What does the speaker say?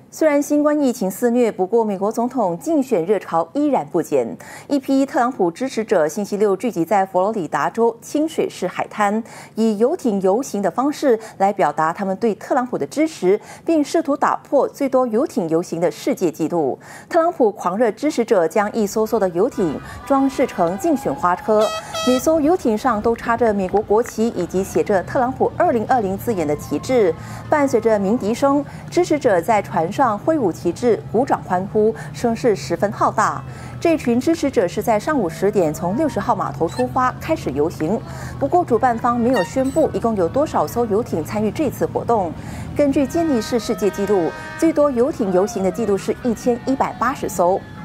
虽然新冠疫情肆虐，不过美国总统竞选热潮依然不减。一批特朗普支持者星期六聚集在佛罗里达州清水市海滩，以游艇游行的方式来表达他们对特朗普的支持，并试图打破最多游艇游行的世界纪录。特朗普狂热支持者将一艘艘的游艇装饰成竞选花车，每艘游艇上都插着美国国旗以及写着特朗普2020字眼的旗帜，伴随着鸣笛声，支持者在船上挥舞旗帜，鼓掌欢呼，声势十分浩大。这群支持者是在上午10点从60号码头出发开始游行，不过主办方没有宣布一共有多少艘游艇参与这次活动。根据健力士世界纪录，最多游艇游行的纪录是1180艘。